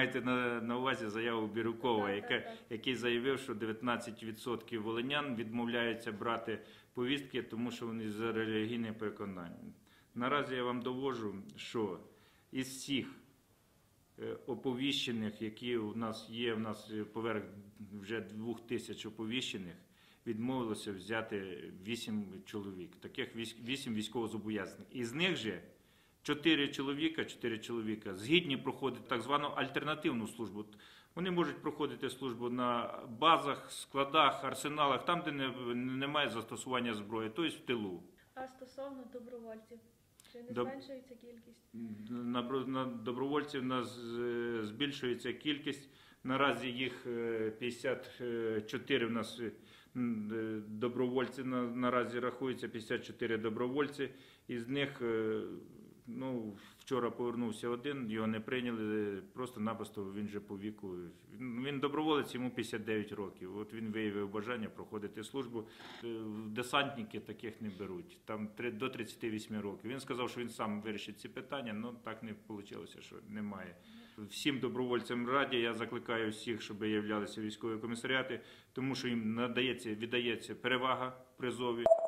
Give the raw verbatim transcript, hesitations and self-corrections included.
маєте на, на увазі заяву Бірюкова, Так, яка, так, так. який заявив, що дев'ятнадцять відсотків волинян відмовляються брати повістки, тому що вони за релігійне переконання. Наразі я вам довожу, що із всіх оповіщених, які у нас є, у нас поверх вже двох тисяч оповіщених, відмовилося взяти вісім чоловік, таких вісім військовозобов'язаних. Із них же чотири чоловіка, чотири чоловіка згідні проходити так звану альтернативну службу. Вони можуть проходити службу на базах, складах, арсеналах, там, де не, немає застосування зброї, тобто в тилу. А стосовно добровольців, чи не Доб... зменшується кількість? На, на добровольців у нас збільшується кількість. Наразі їх п'ятдесят чотири в нас добровольці наразі рахується, п'ятдесят чотири добровольці. Із них, ну, вчора повернувся один, його не прийняли, просто-напросто він же по віку. Він доброволець, йому п'ятдесят дев'ять років. От він виявив бажання проходити службу. Десантники таких не беруть, там до тридцяти восьми років. Він сказав, що він сам вирішить ці питання, але так не вийшло, що немає. Всім добровольцям раді, я закликаю всіх, щоб являлися військові комісаріати, тому що їм надається, віддається перевага призові.